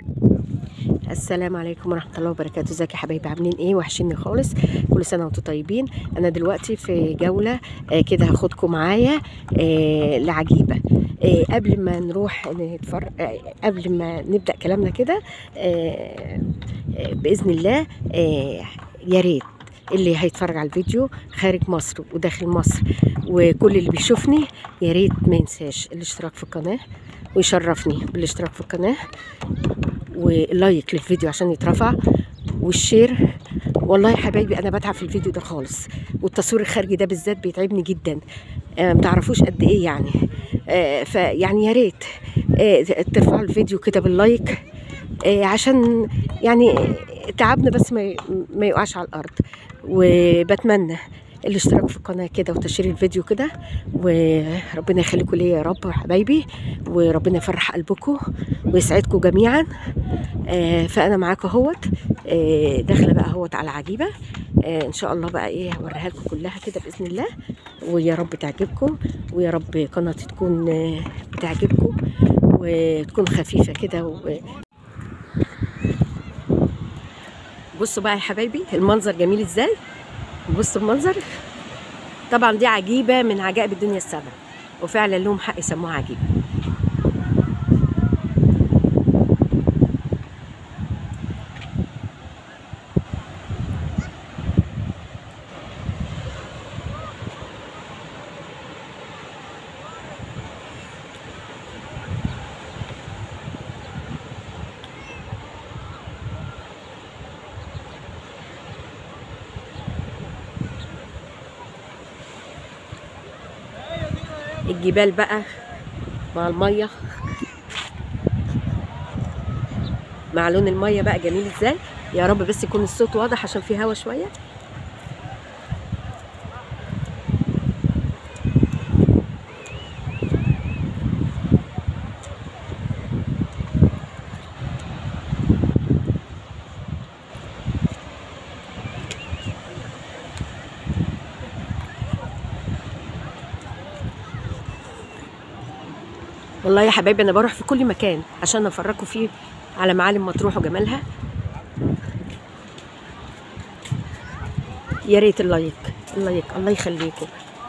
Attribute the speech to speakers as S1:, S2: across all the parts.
S1: السلام عليكم ورحمة الله وبركاته. ازيك يا حبايبي، عاملين ايه؟ وحشيني خالص. كل سنة وانتم طيبين. انا دلوقتي في جولة كده هاخدكم معايا لعجيبة. قبل ما نروح نتفرج، قبل ما نبدأ كلامنا كده، بإذن الله يا ريت اللي هيتفرج على الفيديو خارج مصر وداخل مصر وكل اللي بيشوفني يا ريت ما ينساش الاشتراك في القناة، ويشرفني بالاشتراك في القناة واللايك للفيديو عشان يترفع، والشير. والله يا حبايبي انا بتعب في الفيديو ده خالص، والتصوير الخارجي ده بالذات بيتعبني جدا. متعرفوش قد ايه يعني. فيعني يا ريت ترفعوا الفيديو كده باللايك، عشان يعني تعبنا بس ما يقعش على الارض. وبتمنى الاشتراك في القناه كده وتشير الفيديو كده، وربنا يخليكم ليا يا رب يا حبايبي، وربنا يفرح قلبكم ويسعدكم جميعا. فانا معاكم اهوت، داخله بقى اهوت على عجيبه. ان شاء الله بقى ايه هوريها لكم كلها كده باذن الله، ويا رب تعجبكم، ويا رب قناتي تكون بتعجبكم وتكون خفيفه كده. بصوا بقى يا حبايبي المنظر جميل ازاي. بصوا المنظر. طبعا دي عجيبه من عجائب الدنيا السبع، وفعلا لهم حق يسموها عجيبه. الجبال بقى مع الميه، مع لون الميه بقى جميل ازاي. يا رب بس يكون الصوت واضح عشان في هوا شويه. والله يا حبايبي انا بروح في كل مكان عشان افرجكم فيه على معالم مطروح وجمالها. يا ريت اللايك الله يخليكم.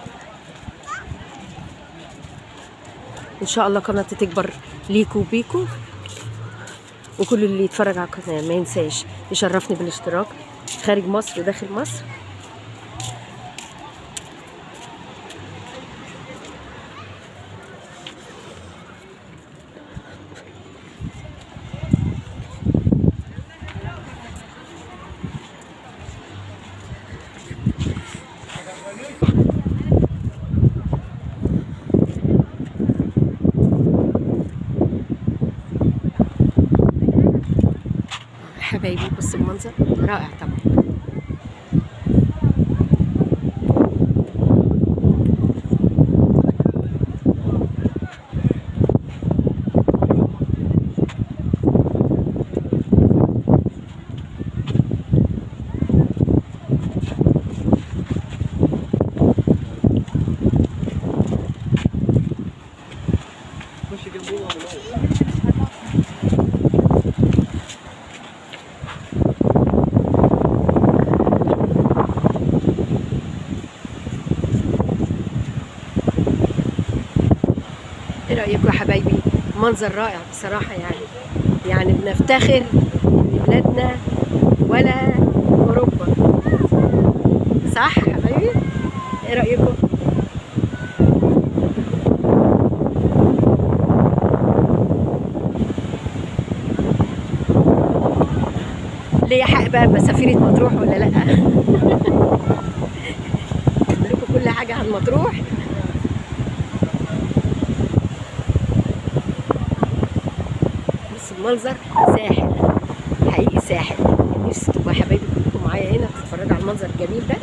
S1: ان شاء الله قناتي تكبر ليكوا وبيكوا، وكل اللي يتفرج على القناه ما ينساش يشرفني بالاشتراك خارج مصر وداخل مصر. حبايبي بص المنظر رائع طبعا. ايه رايكم يا حبايبي؟ منظر رائع بصراحه يعني بنفتخر ان بلادنا ولا اوروبا. صح يا حبايبي؟ ايه رايكم؟ ليا حق بقى بسفيرة مطروح ولا لا؟ لكم كل حاجه عن مطروح. المنظر ساحل حقيقي، ساحل. نفسي تبقوا يا حبايبي كلكم معايا هنا تتفرجوا على المنظر الجميل ده.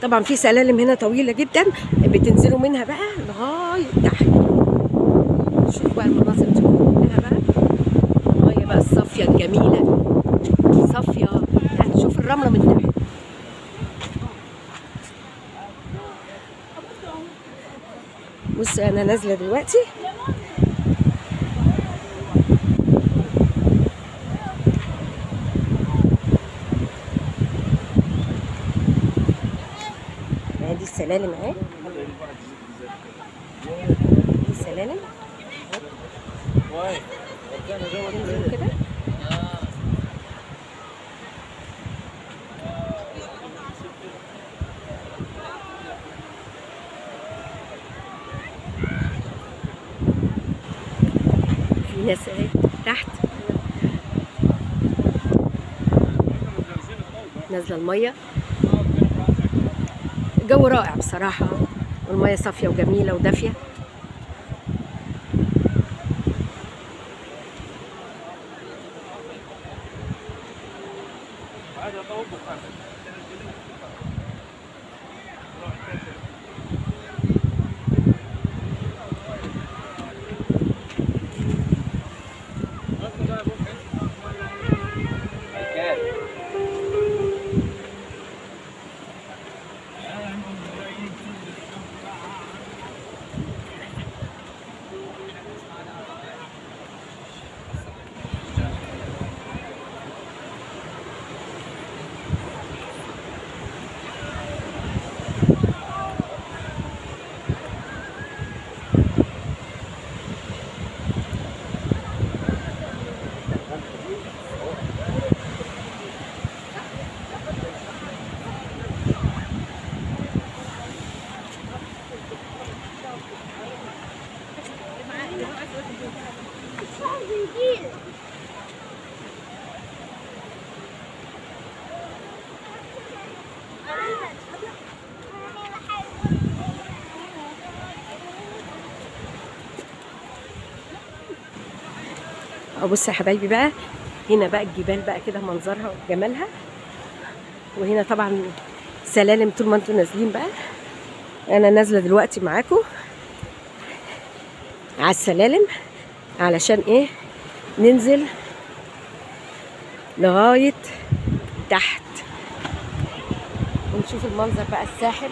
S1: طبعا في سلالم هنا طويله جدا بتنزلوا منها بقى لغايه تحت. شوفوا بقى المناظر دي كلها بقى، الميه بقى الصافيه الجميله صافيه، يعني شوف الرمله من تحت. بصوا انا نازله دلوقتي ادي السلالم اهي، دي السلالم انزلوا كده. في ناس اهي تحت نازله الميه. الجو رائع بصراحه، والميه صافيه وجميله ودافيه. بص يا حبايبي بقى، هنا بقى الجبال بقى كده منظرها وجمالها، وهنا طبعا سلالم طول ما انتوا نازلين بقى. انا نازله دلوقتي معاكم على السلالم علشان ايه؟ ننزل لغايه تحت ونشوف المنظر بقى الساحر.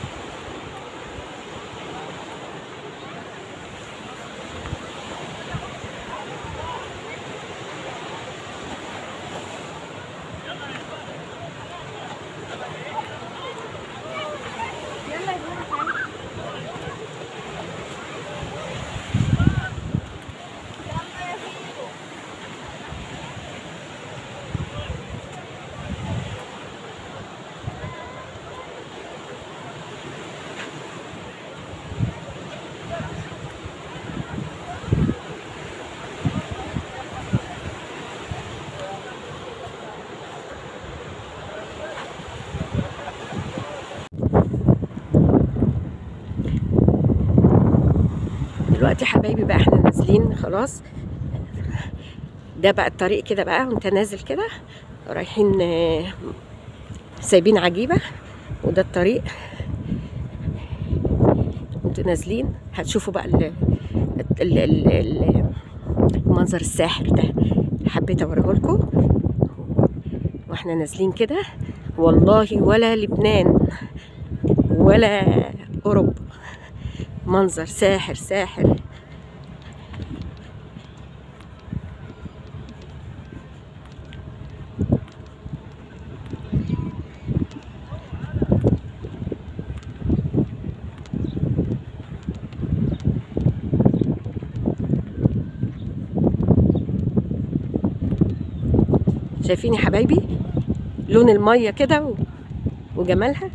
S1: دلوقتي حبايبي بقى احنا نازلين خلاص، ده بقى الطريق كده بقى، وانت نازل كده رايحين سايبين عجيبة، وده الطريق وانتوا نازلين هتشوفوا بقى المنظر الساحر ده. حبيت اوريه لكم واحنا نازلين كده، والله ولا لبنان ولا اوروبا، منظر ساحر ساحر. شايفين يا حبايبي لون المية كده وجمالها؟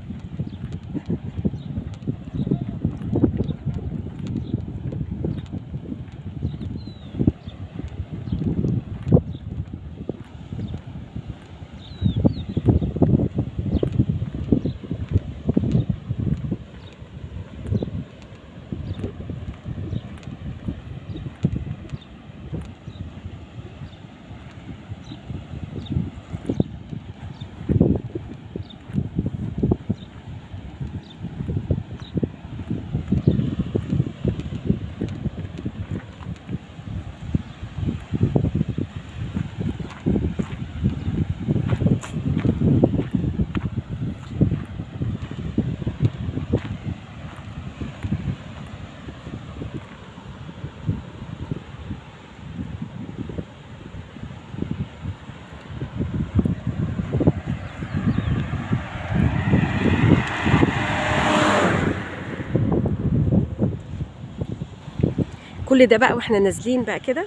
S1: كل ده بقى واحنا نازلين بقى كده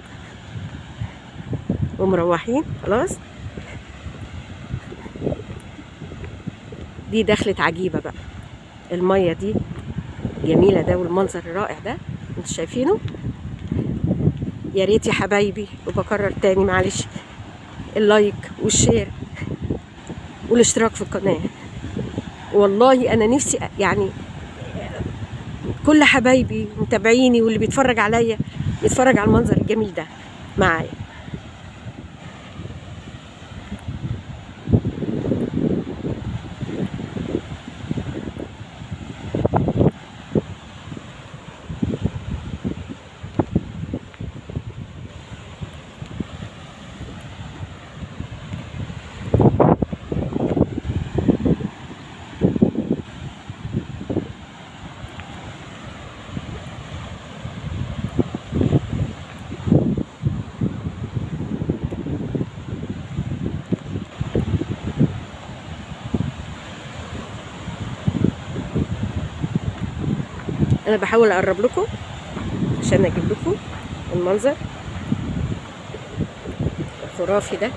S1: ومروحين خلاص. دي دخلة عجيبة بقى، المية دي جميلة ده والمنظر الرائع ده انتوا شايفينه. يا ريت يا حبايبي، وبكرر تاني معلش، اللايك والشير والاشتراك في القناة. والله انا نفسي يعني كل حبايبي متابعيني واللي بيتفرج عليا يتفرج على المنظر الجميل ده معايا. انا بحاول اقرب لكم عشان اجيب لكم المنظر الخرافي ده.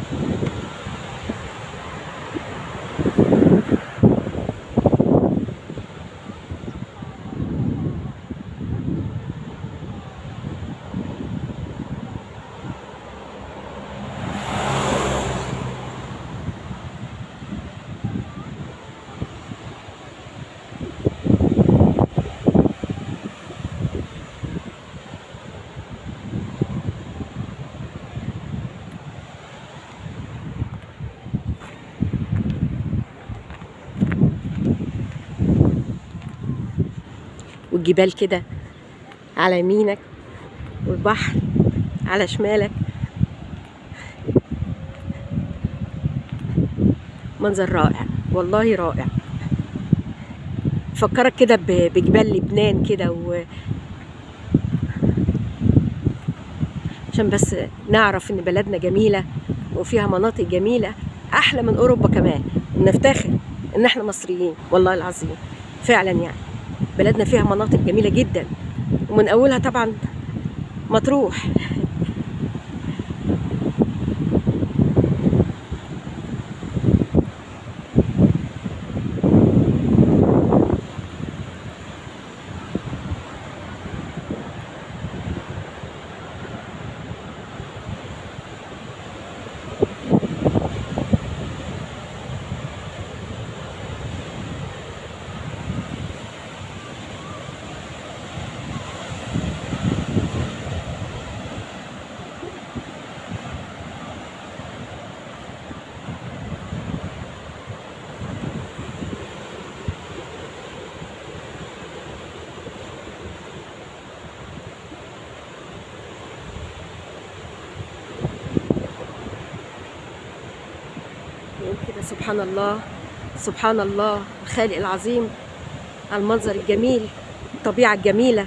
S1: والجبال كده على يمينك والبحر على شمالك، منظر رائع والله رائع. فكرك كده بجبال لبنان كده عشان بس نعرف ان بلدنا جميلة وفيها مناطق جميلة احلى من اوروبا كمان، ونفتخر ان احنا مصريين والله العظيم فعلا. يعني بلدنا فيها مناطق جميلة جدا، ومن اولها طبعا مطروح. كده سبحان الله سبحان الله، الخالق العظيم على المنظر الجميل، الطبيعة الجميلة.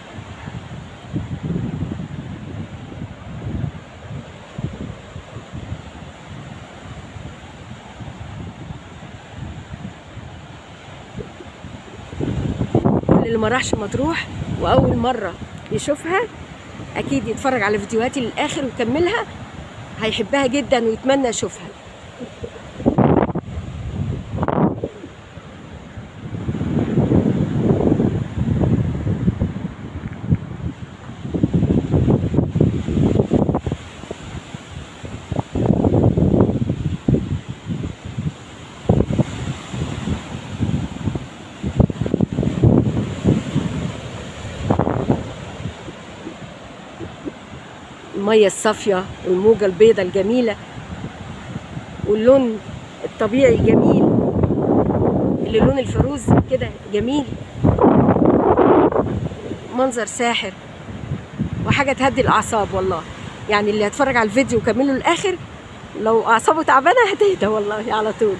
S1: كل اللي ما راحش مطروح وأول مرة يشوفها أكيد يتفرج على فيديوهاتي للآخر ويكملها، هيحبها جدا ويتمنى يشوفها. المية الصافية والموجة البيضة الجميلة واللون الطبيعي الجميل اللي لون الفيروز كده جميل، منظر ساحر وحاجة تهدي الأعصاب والله. يعني اللي هيتفرج على الفيديو وكمله للآخر لو أعصابه تعبانة هتهدى والله على طول.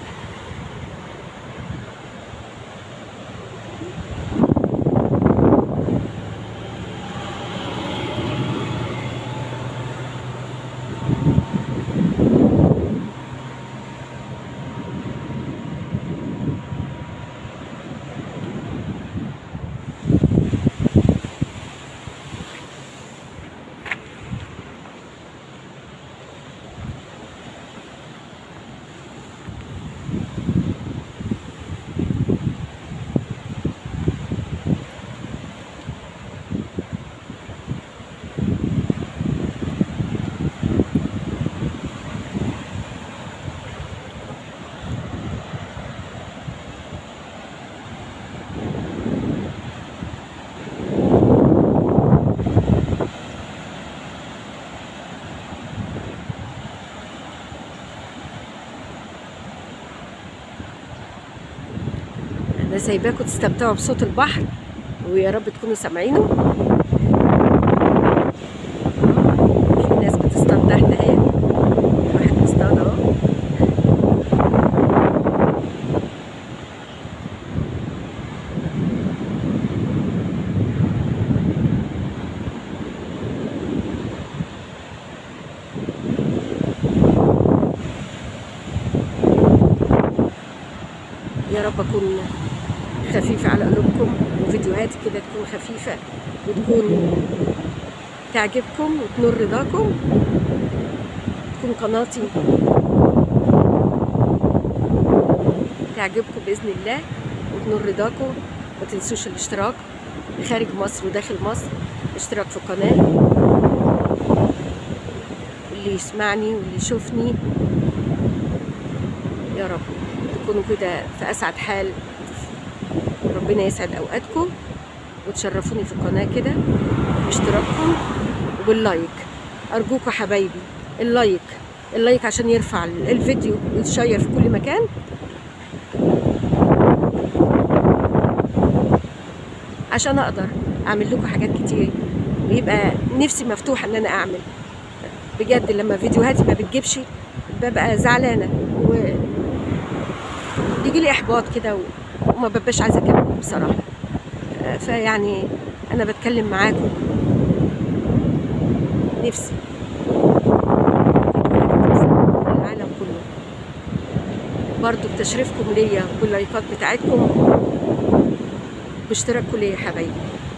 S1: سايباكم تستمتعوا بصوت البحر، ويا رب تكونوا سامعينه. في ناس بتصطاد تحت اهي، واحد بيصطاد اهو. يا رب اكون خفيفة على قلوبكم، وفيديوهاتي كده تكون خفيفة وتكون تعجبكم وتنور رضاكم، تكون قناتي تعجبكم بإذن الله وتنور رضاكم. ما تنسوش الاشتراك خارج مصر وداخل مصر، اشتراك في القناة، واللي يسمعني واللي يشوفني يا رب تكونوا كده في أسعد حال. ربنا يسعد أوقاتكم وتشرفوني في القناة كده باشتراككم وباللايك. أرجوكوا حبايبي اللايك عشان يرفع الفيديو ويتشير في كل مكان. عشان أقدر أعمل لكم حاجات كتير، ويبقى نفسي مفتوحة إن أنا أعمل بجد. لما فيديوهاتي ما بتجيبش ببقى زعلانة ويجي لي إحباط كده وما ببقاش عايزة أكمل بصراحة. فيعني أنا بتكلم معاكم نفسي العالم كله برضو بتشريفكم ليا واللايكات بتاعتكم باشتراككم ليا يا حبايبي.